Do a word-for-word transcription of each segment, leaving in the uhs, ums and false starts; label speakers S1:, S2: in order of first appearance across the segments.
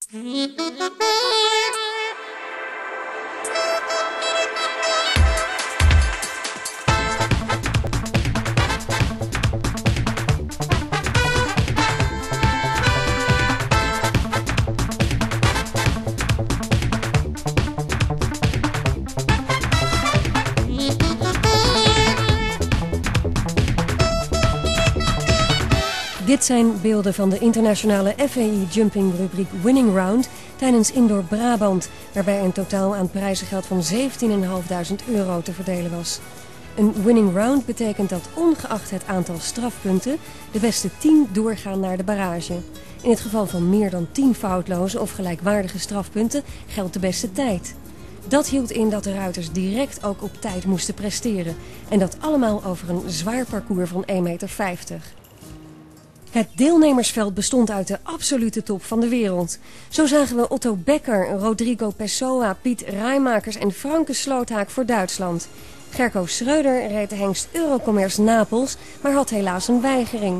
S1: Dit zijn beelden van de internationale F A I Jumping rubriek Winning Round tijdens Indoor Brabant, waarbij een totaal aan prijzengeld van zeventienduizend vijfhonderd euro te verdelen was. Een winning round betekent dat ongeacht het aantal strafpunten de beste tien doorgaan naar de barrage. In het geval van meer dan tien foutloze of gelijkwaardige strafpunten geldt de beste tijd. Dat hield in dat de ruiters direct ook op tijd moesten presteren en dat allemaal over een zwaar parcours van één meter vijftig. Het deelnemersveld bestond uit de absolute top van de wereld. Zo zagen we Otto Becker, Rodrigo Pessoa, Piet Rijmakers en Franke Sloothaak voor Duitsland. Gerco Schreuder reed de hengst Eurocommerce Napels, maar had helaas een weigering.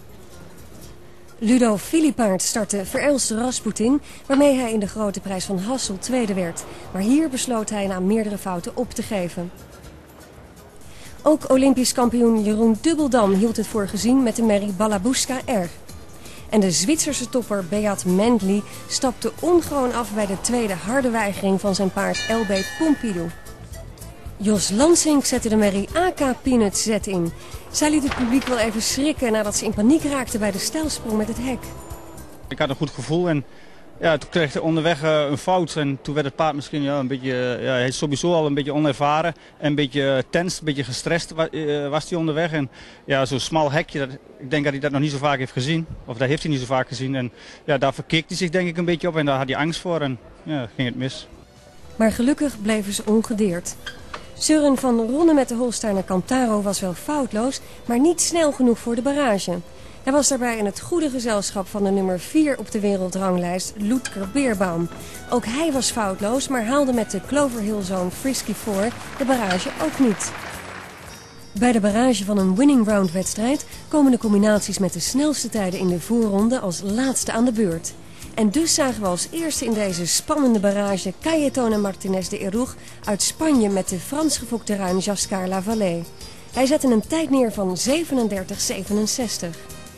S1: Ludo Filipaert startte Verelste Rasputin, waarmee hij in de grote prijs van Hassel tweede werd. Maar hier besloot hij na meerdere fouten op te geven. Ook Olympisch kampioen Jeroen Dubbeldam hield het voor gezien met de merrie Ballabuska R. En de Zwitserse topper Beat Mendley stapte ongewoon af bij de tweede harde weigering van zijn paard L B Pompidou. Jos Lansink zette de merrie A K Peanut Z in. Zij liet het publiek wel even schrikken nadat ze in paniek raakte bij de stijlsprong met het hek.
S2: Ik had een goed gevoel en ja, toen kreeg hij onderweg uh, een fout en toen werd het paard misschien ja, een beetje, uh, ja, hij is sowieso al een beetje onervaren en een beetje uh, tens, een beetje gestrest wa uh, was hij onderweg. En ja, zo'n smal hekje, dat, ik denk dat hij dat nog niet zo vaak heeft gezien, of dat heeft hij niet zo vaak gezien. En ja, daar verkeek hij zich denk ik een beetje op en daar had hij angst voor en ja, ging het mis.
S1: Maar gelukkig bleven ze ongedeerd. Søren van Ronne met de Holsteiner Cantaro was wel foutloos, maar niet snel genoeg voor de barrage. Hij was daarbij in het goede gezelschap van de nummer vier op de wereldranglijst, Ludger Beerbaum. Ook hij was foutloos, maar haalde met de Clover Hill Zone Frisky Four de barrage ook niet. Bij de barrage van een winning round wedstrijd komen de combinaties met de snelste tijden in de voorronde als laatste aan de beurt. En dus zagen we als eerste in deze spannende barrage Cayetano Martinez de Eruch uit Spanje met de Frans gefokte ruin Jascar Lavallée. Hij zette een tijd neer van zevenendertig zevenenzestig.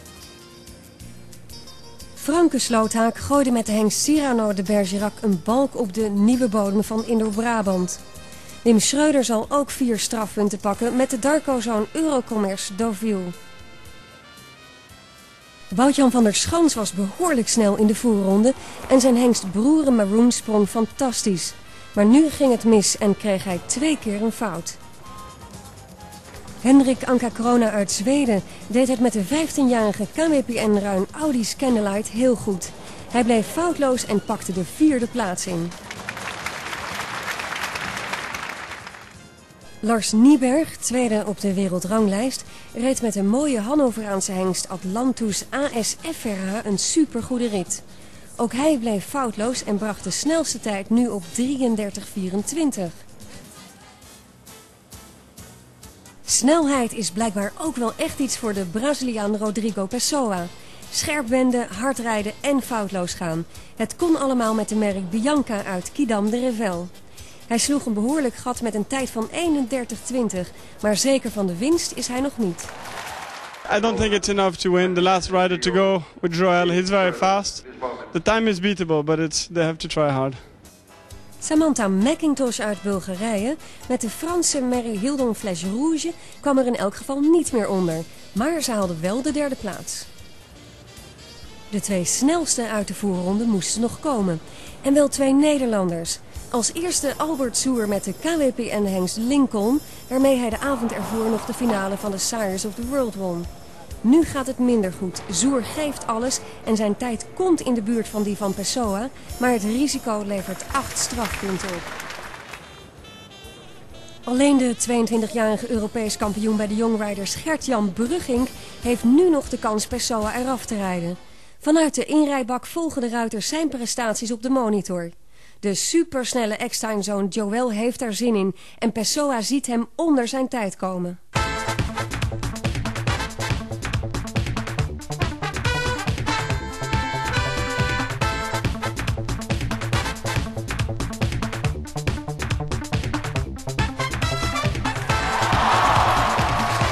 S1: Franke Sloothaak gooide met de hengst Cyrano de Bergerac een balk op de nieuwe bodem van Indoor Brabant. Wim Schreuder zal ook vier strafpunten pakken met de Darko-zoon Eurocommerce Deauville. Wout-Jan van der Schans was behoorlijk snel in de voorronde en zijn hengst Broeren Maroon sprong fantastisch. Maar nu ging het mis en kreeg hij twee keer een fout. Henrik Anka Corona uit Zweden deed het met de vijftienjarige K W P N-ruin Audi Scandalite heel goed. Hij bleef foutloos en pakte de vierde plaats in. Lars Nieberg, tweede op de wereldranglijst, reed met een mooie Hannoveraanse hengst Atlantus A S F R H een supergoede rit. Ook hij bleef foutloos en bracht de snelste tijd nu op drieëndertig vierentwintig. Snelheid is blijkbaar ook wel echt iets voor de Braziliaan Rodrigo Pessoa. Scherp wenden, hard rijden en foutloos gaan. Het kon allemaal met de merrie Bianca uit Quidam de Revel. Hij sloeg een behoorlijk gat met een tijd van eenendertig twintig, maar zeker van de winst is hij nog niet.
S3: I don't think it's enough to win. The last rider to go with Joel, he's very fast. The time is beatable, but it's they have to try hard.
S1: Samantha McIntosh uit Bulgarije met de Franse merrie Hildon Flèche Rouge kwam er in elk geval niet meer onder, maar ze haalde wel de derde plaats. De twee snelste uit de voorronde moesten nog komen. En wel twee Nederlanders. Als eerste Albert Soer met de K W P N-hengst Lincoln, waarmee hij de avond ervoor nog de finale van de Sires of the World won. Nu gaat het minder goed. Soer geeft alles en zijn tijd komt in de buurt van die van Pessoa, maar het risico levert acht strafpunten op. Alleen de tweeëntwintigjarige Europees kampioen bij de Young Riders Gert-Jan Brugging heeft nu nog de kans Pessoa eraf te rijden. Vanuit de inrijbak volgen de ruiters zijn prestaties op de monitor. De supersnelle ex-timezoon Joel heeft er zin in en Pessoa ziet hem onder zijn tijd komen.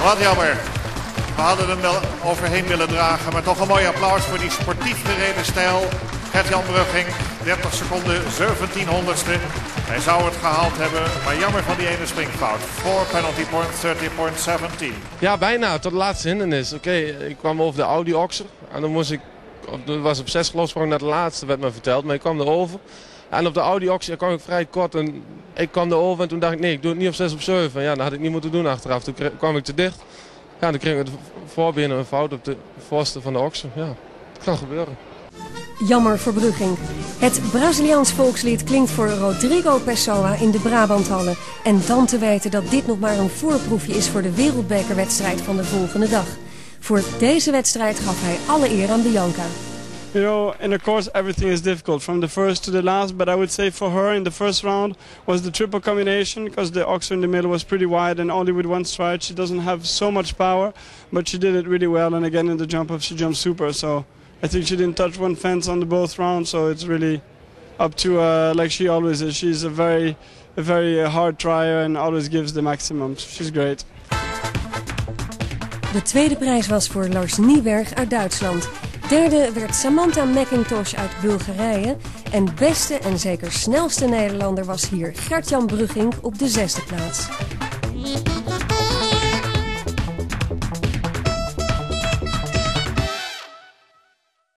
S4: Wat jammer. We hadden hem wel overheen willen dragen, maar toch een mooi applaus voor die sportief gereden stijl. Gert-Jan Brugging, dertig seconden, zeventien honderdste. Hij zou het gehaald hebben, maar jammer van die ene springfout. Voor penalty point, dertig point zeventien.
S5: Ja, bijna, tot de laatste hindernis. Oké, okay, ik kwam over de Audi Oxer en dan moest ik, dat was op zes geloofsprong naar de laatste, werd me verteld, maar ik kwam erover. En op de Audi Oxer kwam ik vrij kort en ik kwam erover en toen dacht ik nee, ik doe het niet op zes op zeven. Ja, dat had ik niet moeten doen achteraf. Toen kwam ik te dicht. Ja, dan kreeg ik het voorbenen een fout op de voorste van de Oxer. Ja, dat kan gebeuren.
S1: Jammer voor Brugging. Het Braziliaans volkslied klinkt voor Rodrigo Pessoa in de Brabanthallen. En dan te weten dat dit nog maar een voorproefje is voor de wereldbekerwedstrijd van de volgende dag. Voor deze wedstrijd gaf hij alle eer aan Bianca.
S3: You know, in a course everything is difficult from the first to the last, but I would say for her in the first round was the triple combination, because the Oxer in the middle was pretty wide and only with one stride. She doesn't have so much power, but she did it really well, and again in the jump off she jumped super, so I think she didn't touch one fence on the both rounds, so it's really up to uh, like she always is. She's a very, a very uh, hard trier and always gives the maximum. She's great.
S1: De tweede prijs was voor Lars Nieberg uit Duitsland. Derde werd Samantha McIntosh uit Bulgarije. En beste en zeker snelste Nederlander was hier Gert-Jan Brugging op de zesde plaats.